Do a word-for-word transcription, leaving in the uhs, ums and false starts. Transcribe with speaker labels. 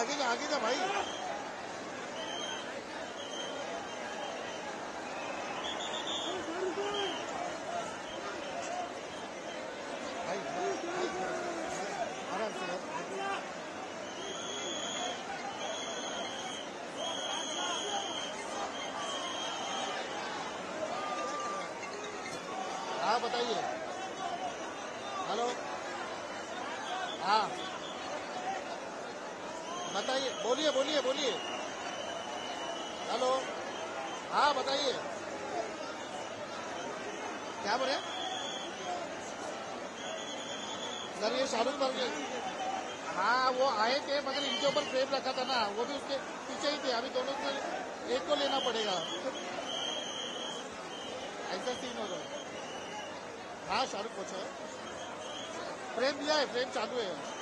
Speaker 1: आगे जा आगे जा भाई। भाई आराम से। हाँ बताइए। हेलो। हाँ बताइए, बोलिए बोलिए बोलिए। हेलो। हाँ बताइए, क्या बोले? सर ये शाहरुख खान के, हाँ वो आए थे मगर इनके ऊपर फ्रेम रखा था ना, वो भी उसके पीछे ही थे। अभी दोनों को एक को लेना पड़ेगा, ऐसा सीन हो रहा है। हाँ शाहरुख पहुंचा है, फ्रेम दिया है, फ्रेम चालू है।